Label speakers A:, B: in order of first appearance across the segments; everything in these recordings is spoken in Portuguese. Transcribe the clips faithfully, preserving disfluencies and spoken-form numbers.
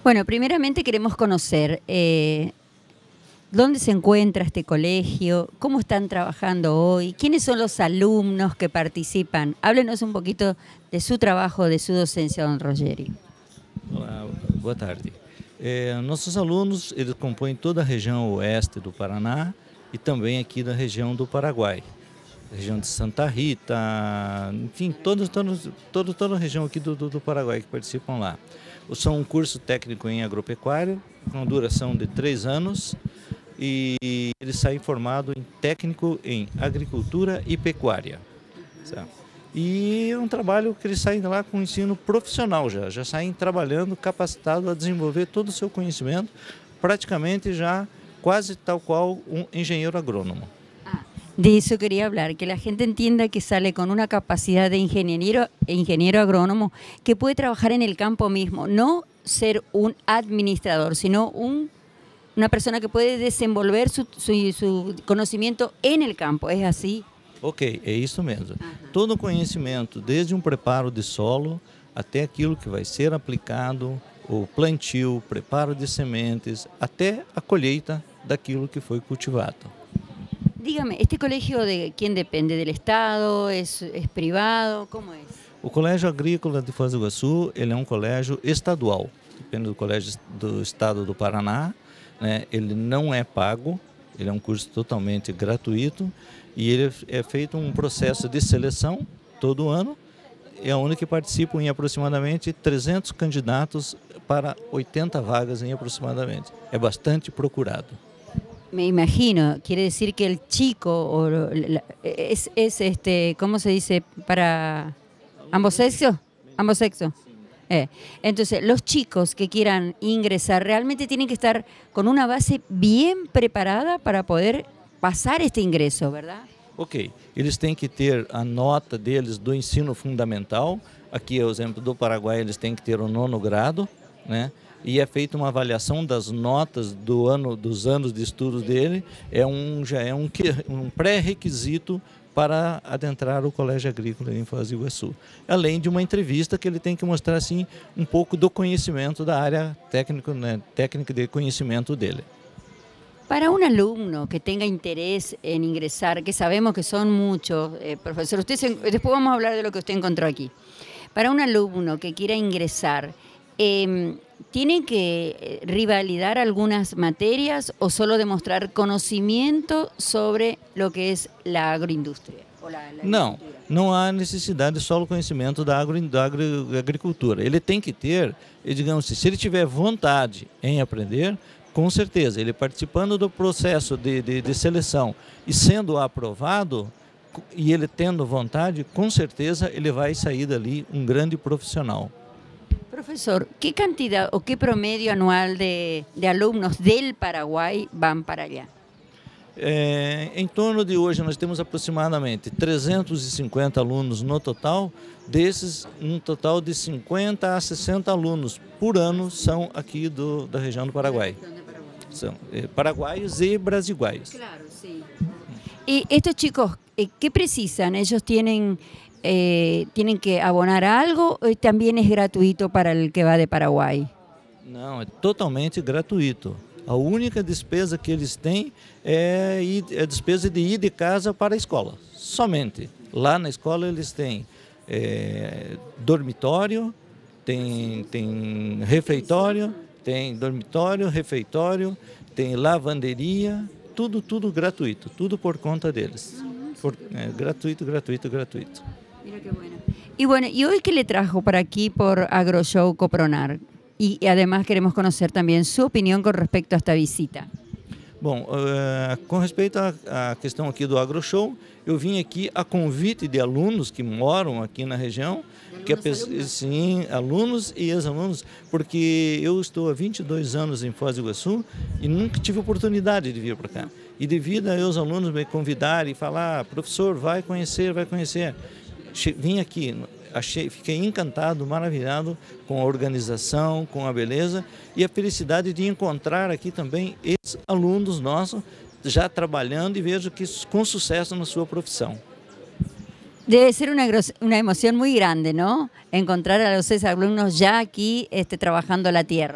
A: Bueno, primeramente queremos conocer eh, dónde se encuentra este colegio, cómo están trabajando hoy, quiénes son los alumnos que participan. Háblenos un poquito de su trabajo, de su docencia, don Rogério.
B: Olá, boa tarde. É, nossos alunos, eles compõem toda a região oeste do Paraná e também aqui da região do Paraguai. Região de Santa Rita, enfim, todos, todos, todo, toda a região aqui do, do, do Paraguai que participam lá. São um curso técnico em agropecuária, com duração de três anos, e eles saem formados em técnico em agricultura e pecuária. Certo? E é um trabalho que eles saem lá com ensino profissional já, já saem trabalhando, capacitados a desenvolver todo o seu conhecimento, praticamente já quase tal qual um engenheiro agrônomo.
A: De eso quería hablar, que la gente entienda que sale con una capacidad de ingeniero, ingeniero agrónomo que puede trabajar en el campo mismo, no ser un administrador, sino un, una persona que puede desenvolver su, su, su conocimiento en el campo, ¿es así?
B: Ok, é isso mesmo.
A: Uhum.
B: Todo o conhecimento, desde um preparo de solo até aquilo que vai ser aplicado, o plantio, o preparo de sementes, até a colheita daquilo que foi cultivado.
A: Dígame, ¿este colegio de quién depende? ¿Del Estado? ¿Es, es privado? ¿Cómo es?
B: O Colégio Agrícola de Foz do Iguaçu, ele é um colégio estadual, depende do Colégio do Estado do Paraná, né? Ele não é pago, ele é um curso totalmente gratuito e ele é feito um processo de seleção todo ano, é onde que participam em aproximadamente trezentos candidatos para oitenta vagas em aproximadamente. É bastante procurado.
A: Me imagino, quiere decir que el chico o la, es, es este, ¿cómo se dice? Para ambos sexos, ambos sexos. Eh. Entonces, los chicos que quieran ingresar realmente tienen que estar con una base bien preparada para poder pasar este ingreso, ¿verdad?
B: Ok, eles têm que ter a nota deles do ensino fundamental. Aqui é o exemplo do Paraguai, eles têm que ter o nono grado, né? E é feita uma avaliação das notas do ano, dos anos de estudo dele, é um, já é um, um pré-requisito para adentrar o Colégio Agrícola em Foz do Iguaçu. Além de uma entrevista que ele tem que mostrar assim, um pouco do conhecimento da área técnica, né, técnica de conhecimento dele.
A: Para un alumno que tenga interés en ingresar, que sabemos que son muchos, eh, profesor, usted se, después vamos a hablar de lo que usted encontró aquí. Para un alumno que quiera ingresar, eh, ¿tiene que revalidar algunas materias o solo demostrar conocimiento sobre lo que es la agroindustria? O la, la
B: não, não há necessidade de só o conhecimento da, agro, da agro, agricultura. Ele tem que ter, digamos assim, se ele tiver vontade em aprender, com certeza, ele participando do processo de, de, de seleção e sendo aprovado, e ele tendo vontade, com certeza ele vai sair dali um grande profissional.
A: Profesor, ¿qué cantidad o qué promedio anual de, de alumnos del Paraguay van para allá?
B: É, em torno de hoje nós temos aproximadamente trezentos e cinquenta alunos no total, desses um total de cinquenta a sessenta alunos por ano são aqui do, da região do Paraguai. São é, paraguaios e brasiguaios.
A: Claro, sí. Y estos chicos, ¿qué precisan? ¿Ellos tienen... Eh, ¿tienen que abonar algo o también es gratuito para el que va de Paraguay?
B: Não, é totalmente gratuito. A única despesa que eles têm é a despesa de ir de casa para a escola, somente. Lá na escola eles têm é, dormitório, tem, tem refeitório, tem dormitório, refeitório, tem lavanderia, tudo, tudo gratuito, tudo por conta deles. Por, é, gratuito, gratuito, gratuito.
A: Mira qué bueno. Y bueno, ¿y hoy qué le trajo para aquí por AgroShow Copronar? Y, y además queremos conocer también su opinión con respecto a esta visita.
B: Bom, uh, com respeito à questão aqui do AgroShow, eu vim aqui a convite de alunos que moram aqui na região, que é, sim, alunos e ex-alunos, porque eu estou há vinte e dois anos em Foz do Iguaçu e nunca tive oportunidade de vir para cá. E devido a os alunos me convidarem e falar, professor, vai conhecer, vai conhecer. Vim aqui, achei, fiquei encantado, maravilhado com a organização, com a beleza e a felicidade de encontrar aqui também esses alunos nossos já trabalhando e vejo que com sucesso na sua profissão.
A: Debe ser una, una emoción muy grande, ¿no? Encontrar a los alumnos ya aquí este, trabajando la tierra.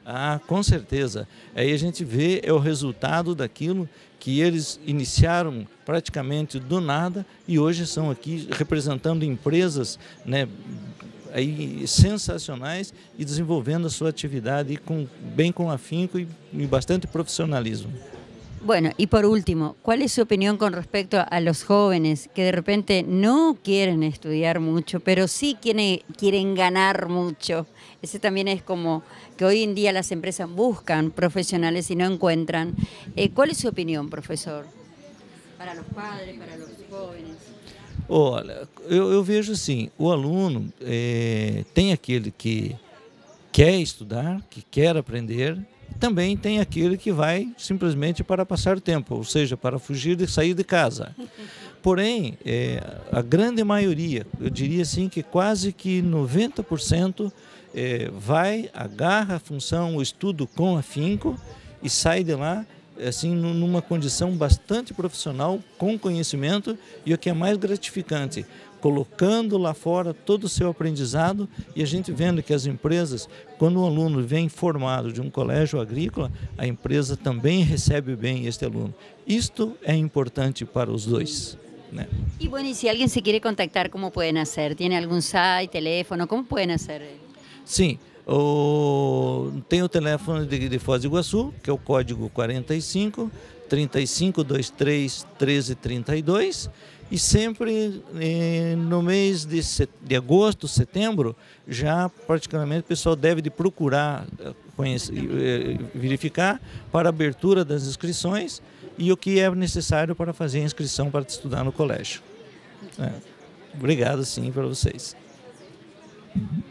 B: Ah, com certeza. Aí a gente vê é o resultado daquilo que eles iniciaram praticamente do nada e hoje são aqui representando empresas, né, aí, sensacionais e desenvolvendo a sua atividade com, bem com afinco e, e bastante profissionalismo.
A: Bueno, y por último, ¿cuál es su opinión con respecto a los jóvenes que de repente no quieren estudiar mucho, pero sí quieren, quieren ganar mucho? Ese también es como que hoy en día las empresas buscan profesionales y no encuentran. Eh, ¿Cuál es su opinión, profesor? Para los padres, para los jóvenes.
B: Olha, eu, eu vejo assim, o aluno é, tem aquele que quer estudar, que quer aprender, também tem aquele que vai simplesmente para passar o tempo, ou seja, para fugir de sair de casa. Porém, é, a grande maioria, eu diria assim que quase que noventa por cento é, vai, agarra a função, o estudo com afinco e sai de lá assim numa condição bastante profissional, com conhecimento e o que é mais gratificante, colocando lá fora todo o seu aprendizado e a gente vendo que as empresas, quando um aluno vem formado de um colégio agrícola, a empresa também recebe bem este aluno. Isto é importante para os dois, né?
A: Y bueno, y si alguien se quiere contactar, ¿cómo pueden hacer? ¿Tiene algún site, teléfono? ¿Cómo pueden hacer?
B: Sim, o, tem o telefone de, de Foz do Iguaçu, que é o código quarenta e cinco, trinta e cinco, vinte e três, treze, trinta e dois. E sempre eh, no mês de, set... de agosto, setembro, já praticamente o pessoal deve de procurar conhecer, eh, verificar para a abertura das inscrições e o que é necessário para fazer a inscrição para estudar no colégio. É. Obrigado, sim, para vocês.